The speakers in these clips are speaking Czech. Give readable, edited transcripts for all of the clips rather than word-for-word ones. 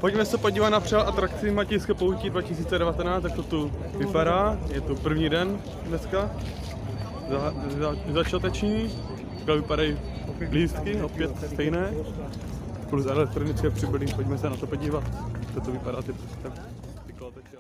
Pojďme se podívat na přehled atrakci Matějské poutí 2019, jak to tu vypadá. Je to první den dneska, začáteční. Takhle vypadají lístky, opět stejné, plus elektronické přibylí. Pojďme se na to podívat, jak to vypadá ty kolotoče.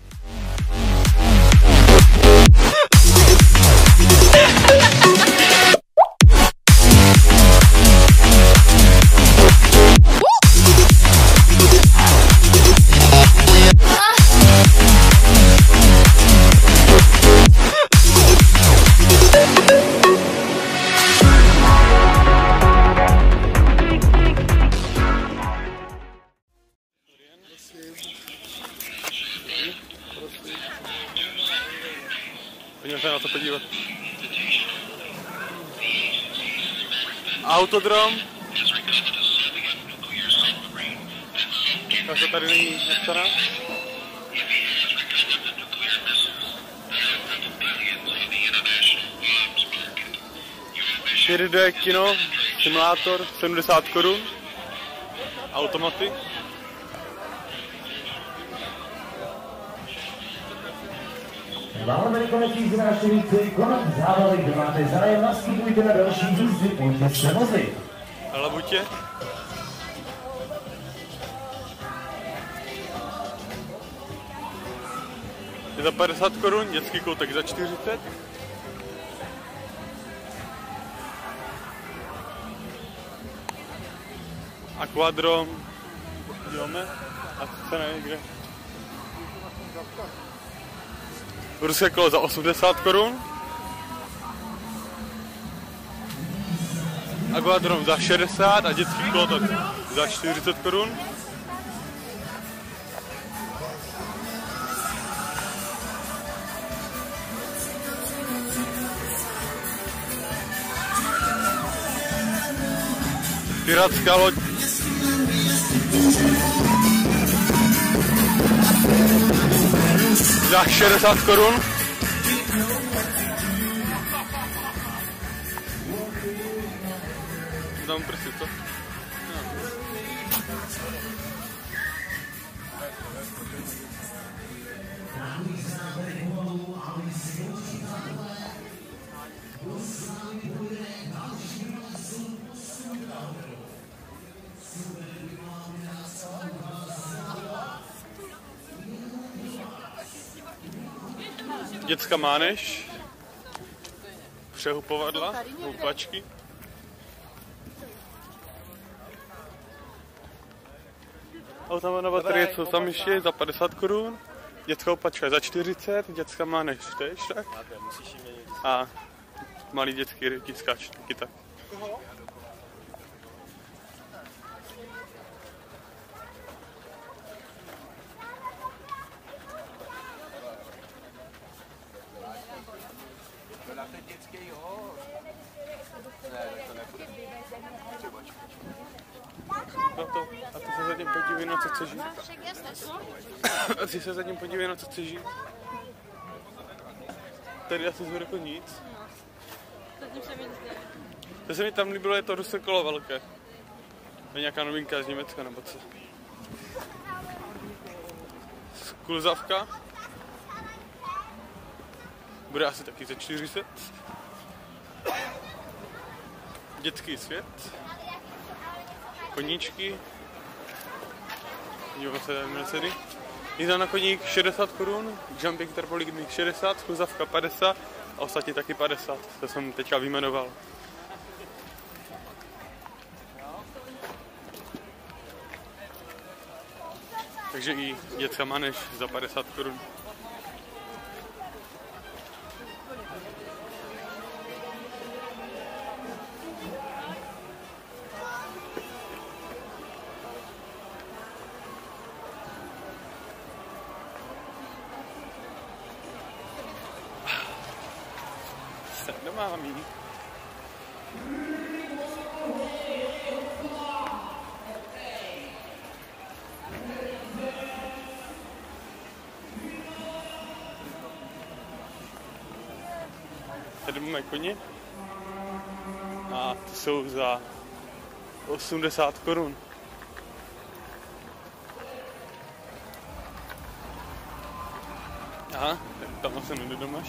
Pojďme se na to podívat. Autodrom. Takže tady není napsaná. 4D kino, simulátor, 70 korun. Automaty. Máme konečný znášeníci, konec zábavy, kdo máte zájem, nastupujte na další jízdy, pojďte se vozit. A labutě. Je za 50 korun, dětský koutek za 40. Aquadrom, díváme, a cena je kde? Ruské kolo za 80 korun. Aquadrom za 60 a dětský kolo tak za 40 korun. Pirátská loď za 60 korun. Dám prsty, co? Dětská mánež, přehupovadla, houpačky. Auta na baterie, co tam ještě za 50 korun, dětská houpačka za 40, dětská mánež tež tak. A malý dětský tiskač, taky tak. A ty se zatím podívej, na co chceš žít. A ty se zatím podívej, na co chceš žít. Tady asi zhůr jako nic. To se mi tam líbilo, je to ruské kolo velké. To je nějaká novinka z Německa nebo co. Skluzavka. Bude asi taky za 40. Dětský svět. Koníčky. Díváme se na ceny. Jízda na koník 60 korun, jumping trampolin 60, skluzavka 50 a ostatní taky 50. To jsem teďka vyjmenoval. Takže i dětská mánež za 50 korun. No mámí. Tady máme koně a ty jsou za 80 korun. Aha, tam asi nedomáš.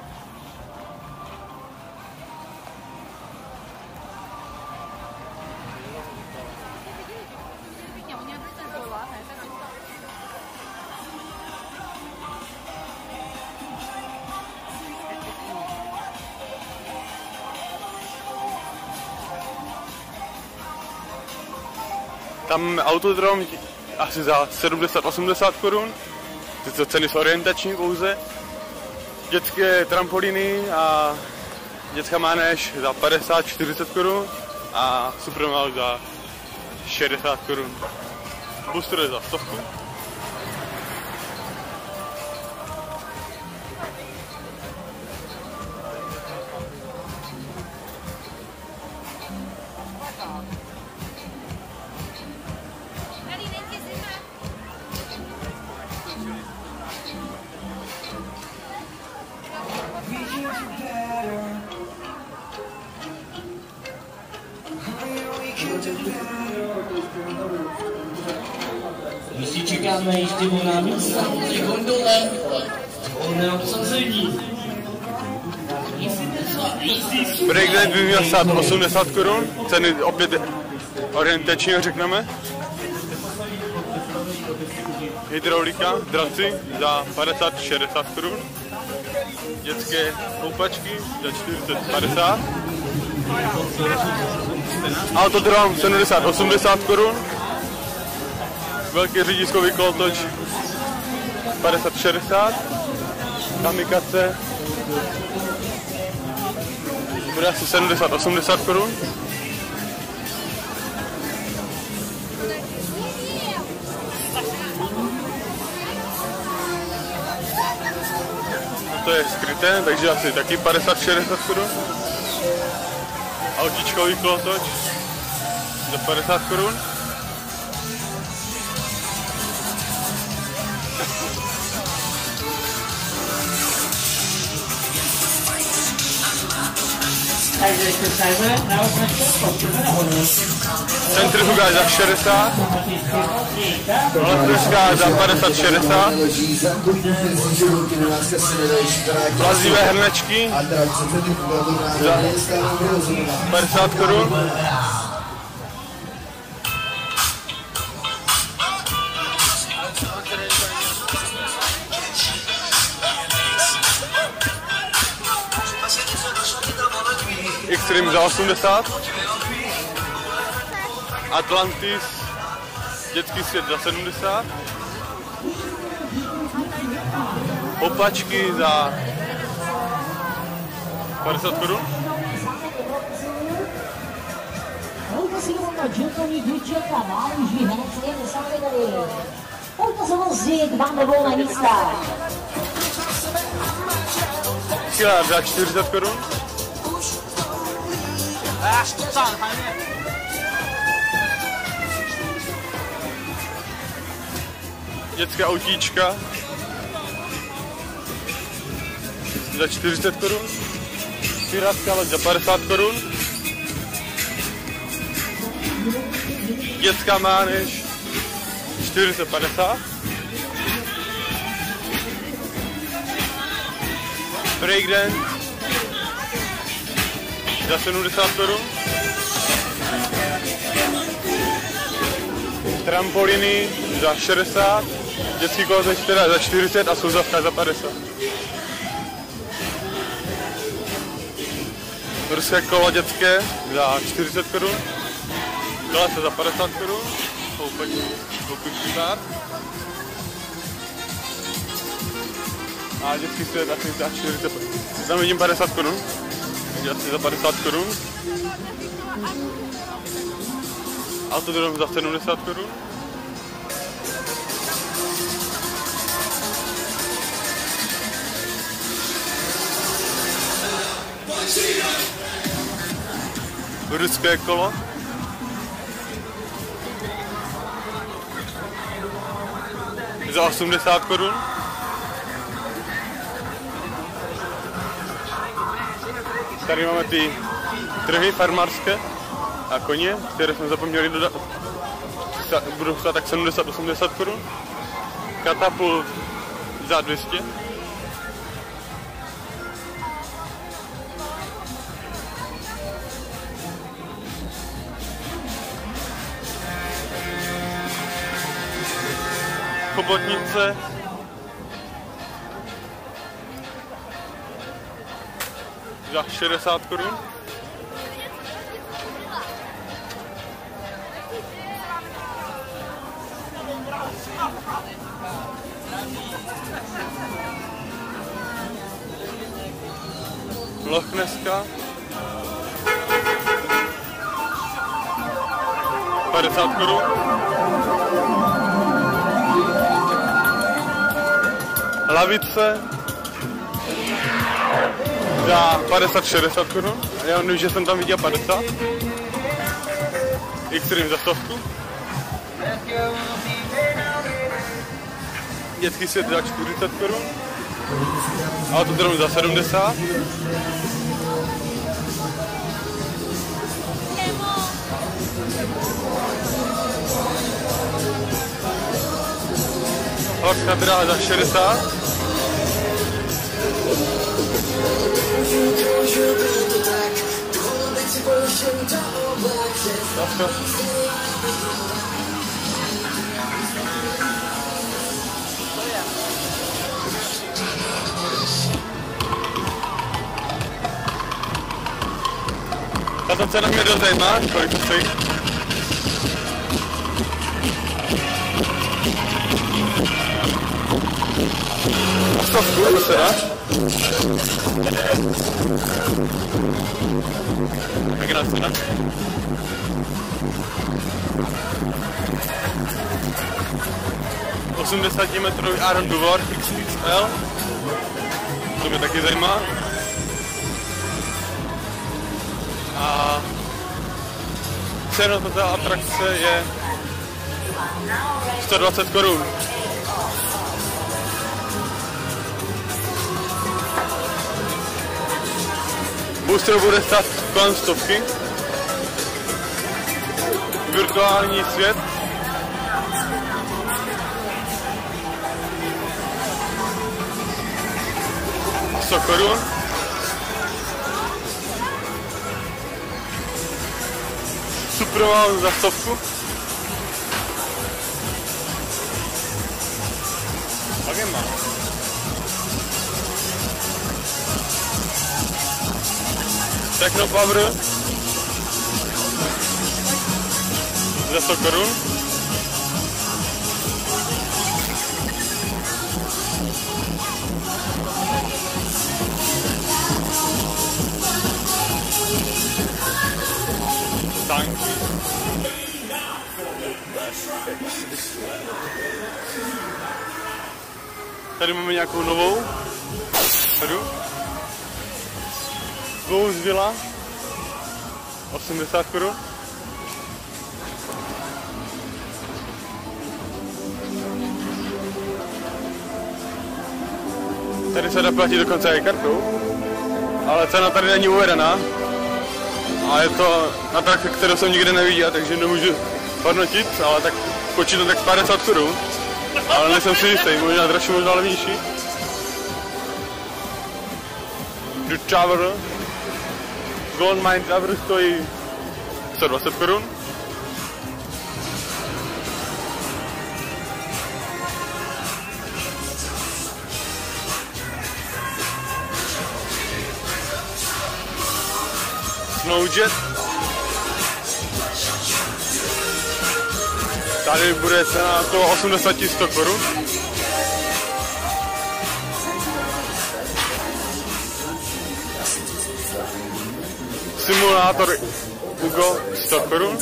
Tam autodrom asi za 70-80 korun, tyto ceny jsou orientační pouze. Dětské trampolíny a dětská mánež za 50-40 korun a supermal za 60 korun. Booster je za 100. My si čekáme ještě volná místa v té gondole, volné obsazení. Breakdance by měl stát 80 korun, ceny opět orientačně řekneme. Hydraulika, draci za 50-60 korun. Dětské koupačky za 40-50. Autodrom 70-80 korun. Velký řidiskový kolotoč 50-60. Kamikace bude asi 70-80 korun. To je skryté, takže asi taky 50-60 korun. Autíčkový kolotoč za 50 korun. Centrifuga za 60, elektrická za 50-60, plazivé hrnečky za 50 korun. Extreme za 80, Atlantis, dětský svět za 70, opačky za 50 korun. Skilár za 40 korun. Dětská autíčka za 40 korun. Pirátská loď za 50 korun. Dětská mánež 450. Breakdance za 70 korun. Trampoliny za 60. Dětský kolotoč teda za 40 a souzavka za 50. Norské kolo dětské za 40 korun. Kolesa za 50 korun. Houpačný pár. A dětský svět asi za 40 korun. Tam vidím 50 korun. Takže asi za 50 korun. Autodrom za 70 korun. Ruské kolo. Za 80 korun. Tady máme ty trhy farmářské a koně, které jsme zapomněli dodat. Budou stát tak 70-80 korun. Katapult za 200. chobotnice. Za 60 korun. Lochneska 50 korun. Lavice za 50-60 korun. Já nevím, že jsem tam viděl 50. Extreme za 100. Dětský svět za 40 korun. Autodrom za 70. Horská dráha za 60. Tato cena mě dost zajímá, kolik to stojí. Stovku, to se dá. Pěkná cena. Osmdesátmetrový Iron Duvor XXL. To mě taky zajímá. A cena této atrakce je 120 korun. Booster bude stát kolem 100. Virtuální svět. $100 korun. Superval za 100. Tak je má. Techno Power za 100 korun. Tanky. Tady máme nějakou novou hru. Ghost Villa 80 korun. Tady se dá platit dokonce i kartou, ale cena tady není uvedená. A je to atrakce, kterou jsem nikdy neviděl, takže nemůžu hodnotit, ale tak počítám tak 50 korun. Ale nejsem si jistý, možná dražší, možná levnější. The Traveler. Gold Mine Traveler stojí 120 korun. Snowjet. Tady bude cena okolo 80-100 korun. Simulátor Ugo 100 korun.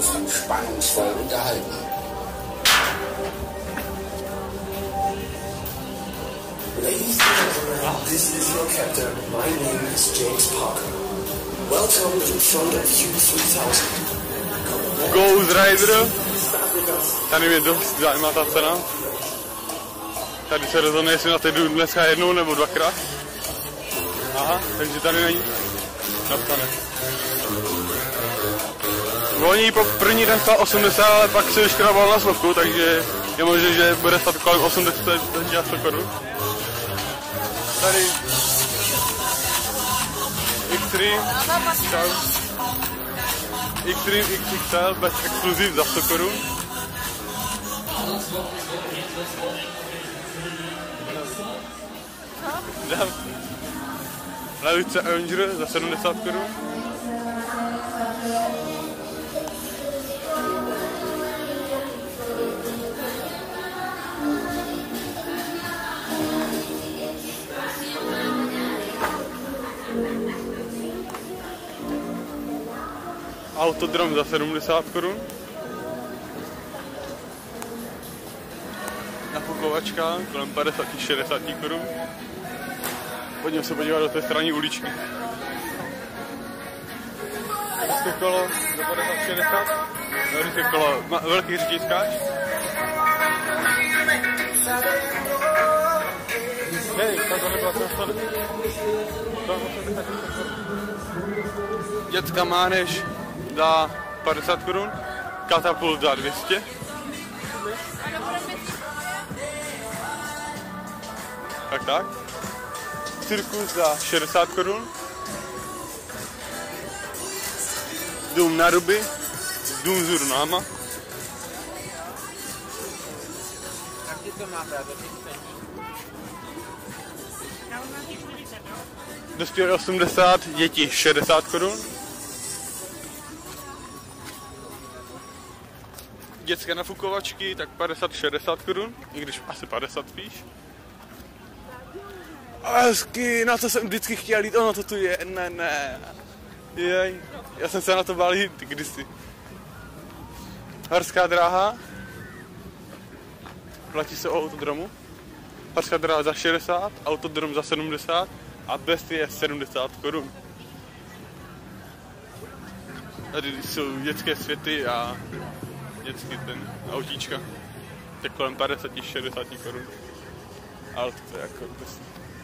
Ladies and gentlemen, this is your captain. My name is James Parker. Welcome to front of U3000. Ghost Rider. Tady mě dost zajímá ta cena. Tady se rozhodne, jestli na to jdu dneska jednou nebo dvakrát. Aha, takže tady není. Napsané. Volní po první den stál 80, ale pak se vyškrabal na slovku, takže je možné, že bude stát kolem 80 a 100 korun. Tady Extreme XXL bez exkluziv za 100 korun. Lavice Avenger za 70 korun. Autodrom za 70 korun. Nafukovačka kolem 50-60 korun. Pojďme se podívat do té strany uličky. Velké kolo za 50-60. Velké kolo, velký řidičkáč. Hej, tam to nebyla trasa. Dětská mánež za 50 korun. Katapult za 200. Tak. Cirkus za 60 korun. Dům na ruby. Dům s urnama. Jak ti to má právě? Dospělí 80, děti 60 korun. Dětské nafukovačky tak 50-60 korun, i když asi 50 spíš. A hezky, na to jsem vždycky chtěl jít, ono to tu je, ne. Jej, já jsem se na to bál jít kdysi. Horská dráha. Platí se o autodromu. Horská dráha za 60, autodrom za 70 a bestie je 70 korun. Tady jsou dětské světy a dětský ten autíčka. Tak kolem 50-60 korun. Ale to je jako bestie.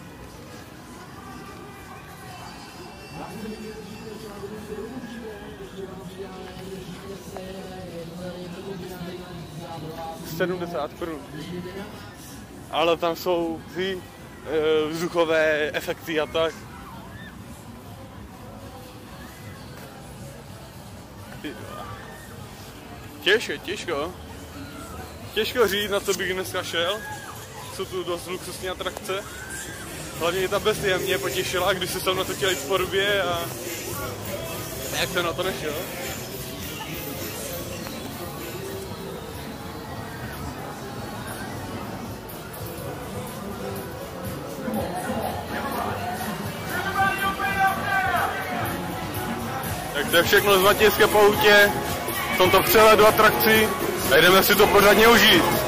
$70. Ale tam jsou ty vzduchové efekty a tak. Těžko říct, na co bych dneska šel. Jsou tu dost luxusní atrakce. Hlavně ta bestie mě potěšila, když se tam na to chtěl jít v Porubě a jak jsem na to nešel. Tak to je všechno z Matějské poutě, v tomto přehledu atrakcí a jdeme si to pořádně užít.